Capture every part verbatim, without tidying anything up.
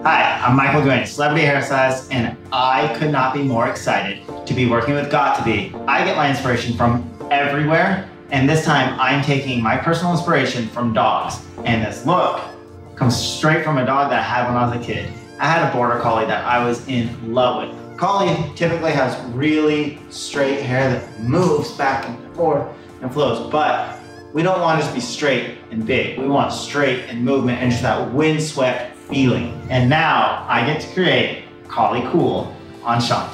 Hi, I'm Michael doing Celebrity Hairstylist, and I could not be more excited to be working with göt two b. I get my inspiration from everywhere, and this time I'm taking my personal inspiration from dogs. And this look comes straight from a dog that I had when I was a kid. I had a border collie that I was in love with. Collie typically has really straight hair that moves back and forth and flows, but we don't want it to be straight and big. We want straight and movement and just that windswept feeling. And now I get to create Collie Cool on Sean.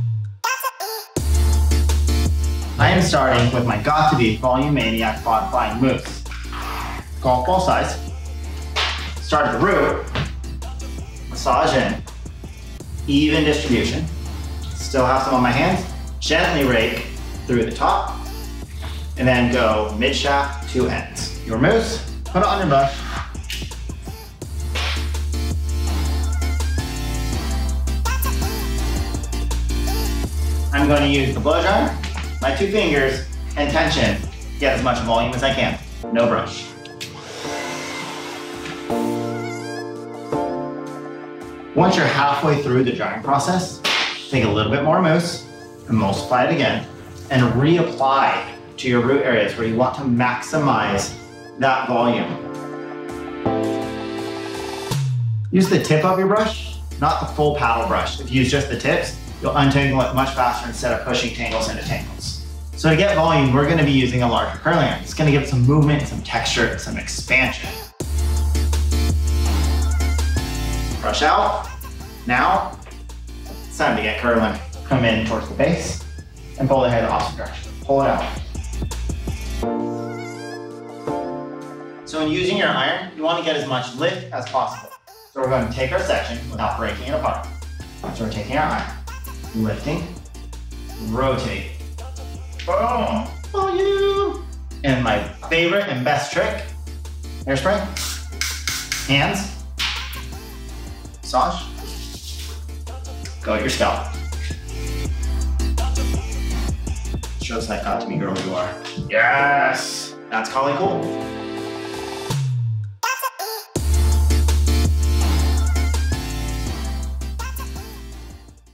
I am starting with my göt two b VoluManiac Modifying Mousse. Golf ball size. Start at the root, massage in, even distribution. Still have some on my hands. Gently rake through the top, and then go mid shaft to ends. Your mousse, put it on your brush. I'm going to use the blow dryer, my two fingers, and tension. Get as much volume as I can. No brush. Once you're halfway through the drying process, take a little bit more mousse, emulsify it again, and reapply to your root areas where you want to maximize that volume. Use the tip of your brush, not the full paddle brush. If you use just the tips, you'll untangle it much faster instead of pushing tangles into tangles. So to get volume, we're gonna be using a larger curling iron. It's gonna give it some movement, some texture, some expansion. Brush out. Now, it's time to get curling. Come in towards the base and pull the hair the opposite direction. Pull it out. So when using your iron, you want to get as much lift as possible. So we're going to take our section without breaking it apart. So we're taking our iron, lifting, rotate, boom, volume. And my favorite and best trick, hairspray, hands, massage, go at your scalp. Shows that göt two b girl you are. Yes, that's Collie Cool.